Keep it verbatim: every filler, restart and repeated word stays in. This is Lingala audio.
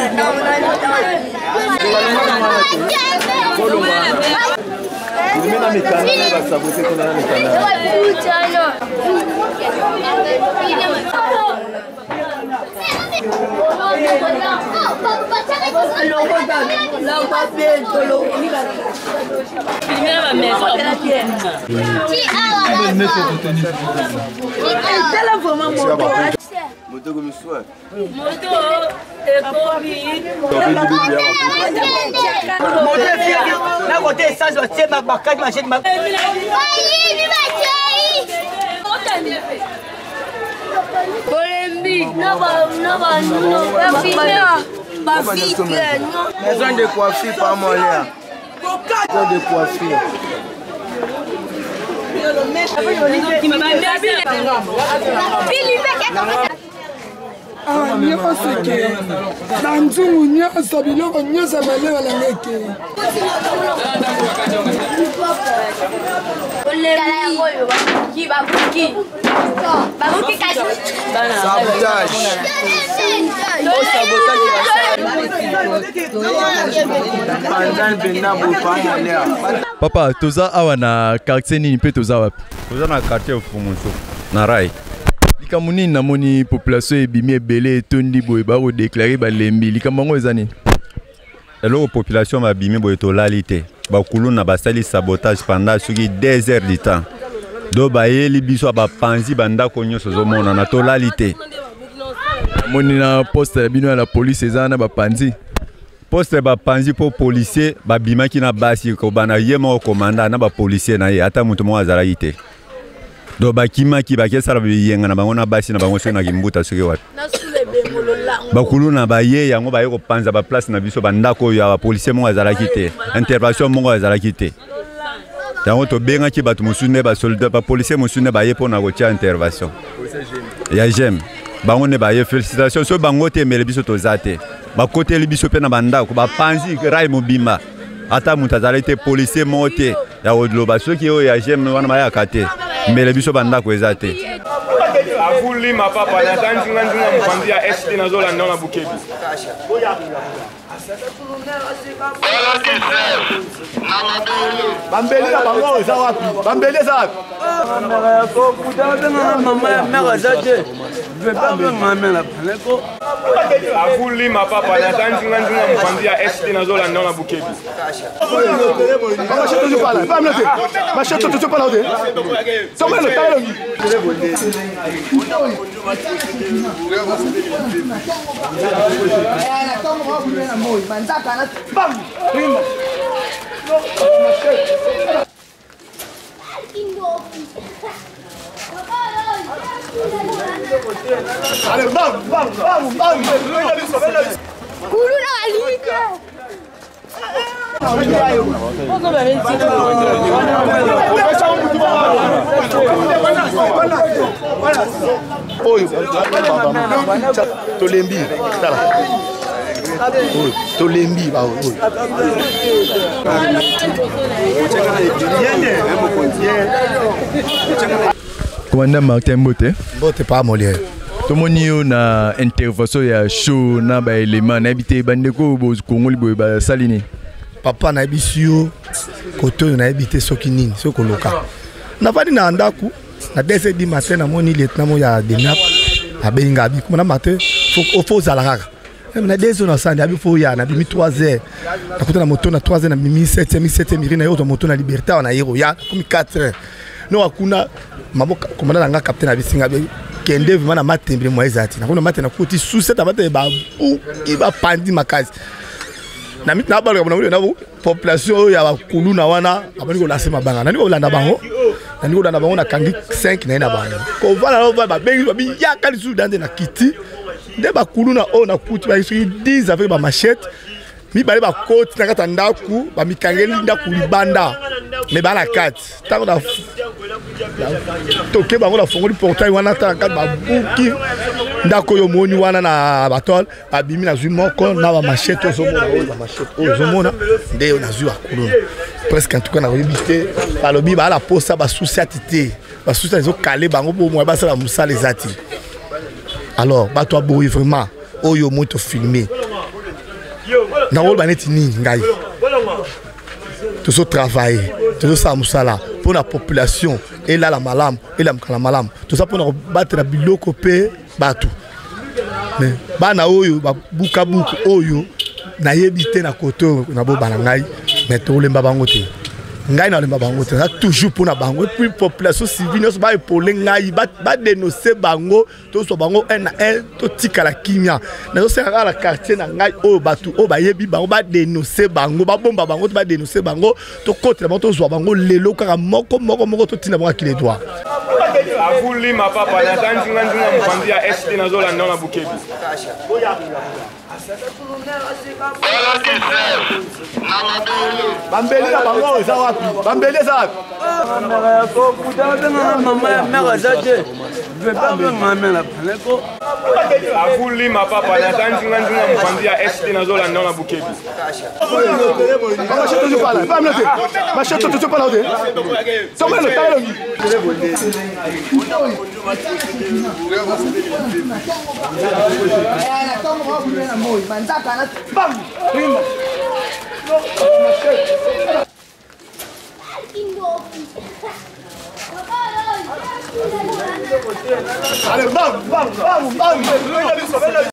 Moto comme ça. Moto et Kobi. Moto na côté ça je tiens ma bakadi ma chaîne ma. Maison de coiffure pas moyen. Maison de coiffure. Ah, nyoko seke. Danzungu nyasa biloko nyasa malela la ngeke. Papa, toza awa na quartier nini pe toza wapi? Toza na quartier Fumunso, na Rai. Likamuni na moni population ebimi ebele tondi boye ba ko déclarer ba lembi likamango ezani. Elo population ba bimi boye to lalité. Ba kulu na basali sabotage pendant suki deux heures du temps. Do ba yeli biso ba panzi banda ko nyoso zo mona na to lalité. Moni na poste bino la police ezana ba panzi. Poste ba panzi po policier ba bima ki na basi ko bana yemo commandant na ba policier na ye ata mutu mo azala yite. Do bakima ki bakesa la biyenga na bango na basi na bango so na kimbuta soki wapi. Bakulu na baye yango baye ko panza ba place na biso bandako ya ba policier mo azala kite. Intervention mo azala kite. Tango to benga ki batu musune ba soldat ba policier musune baye po na ko tia intervention. Ya jem. Bango ne baye félicitations so bango te mele biso to zate. Ba côté li biso pe na bandako ba panzi rai mobimba. Ata mutazala te policier mo te ya odlo ba soki yo ya jem wana maya kate. Mele biso bandako ezate. Afuli ma papa na tanzi nganzunga mfandi ya S T na zola ndona bukebi. Bambeli na bango za wapi? Bambeli za wapi? Mama ya ko kutana na mama ya mera zate. Vepa mama la paleko. Afuli ma papa na tanzi nganzunga mfandi ya S T na zola ndona bukebi. Mama cheto tu pala. Pas me noter. Ma cheto tu pala ode. Soma le talo. Allez, bam, bam, bam, bam. Kuluna alika. Oyo, tolembi, tala. Oyo, tolembi ba oyo. Commandant Martin Mbote. Mbote pas Molière. Tomoni yo na intervention ya show na ba élément na habité bandeko bo Congo libo ba salini. Papa na bisio koto na habité soki nini soko loka. Na vadi na ndaku na deux heures du matin na moni lieutenant mo ya Denap abenga abi kuma na matin faut faut zalaka. Na deux heures na sandi abi faut ya na bimi trois heures. Na kota na moto na trois heures na bimi sept heures sept heures na yo to moto na liberté na yero ya comme quatre heures. No akuna maboka komanda nga capitaine abisinga be kende vima na matembre mo ezati na kuna matena kuti suseta bate ba iba pandi makazi na mit na balo na na population ya bakulu na wana abani ko lasema banga na niko landa bango na niko landa bango na kangi cinq na ina bango ko vala no ba bengi ba ya kali su dande na kiti de bakulu na o na kuti ba isu dix avec ba machette mi bale ba koti na kata ndaku ba mikangeli ndaku libanda me ba na kati tango na toke bango na fongoli portail wana ta kati ba buki ndako yo moni wana na batol ba bimi na zui moko na ba machette zo mona ba machette o zo mona nde na zui akulu presque en tout cas na ribité ba lobi ba la posa ba souci atité ba souci zo calé bango bo mo ba sala musala ezati alors ba to boyi vraiment oyo moto filmer na rôle baneti nini ngai tozo travailler tozo sa musala pour la population et là la malam et la mkala malam tout ça pour battre la biloko pe batu mais bana oyo ba buka buku oyo na yebite na koto na bo bana ngai mais to lemba bango te ngai na lemba bango te ça toujours pour na bango et puis population civile so ba epole ngai ba ba dénoncer bango to so bango un à un to tika la kimia na so sera la quartier na ngai oyo batu o ba yebi bango ba dénoncer bango ba bomba bango to ba dénoncer bango to côté na bango to zo bango lelo kaka moko moko moko to tina bango akile droit Avuli ma papa na tanzi nganzunga mfandi ya S T na zola ndona bukebi. Bambeli na bango za wapi? Bambeli za wapi? Mama ya ko kudaga na mama ya mera zaje. Je pas me mama la paleko. Avuli ma papa na tanzi nganzunga mfandi ya S T na zola ndona bukebi. Mama cheto tu pala. Pas me noter. Ma cheto tu pala ode. Toma le talo. Allez, bam, bam, bam, bam.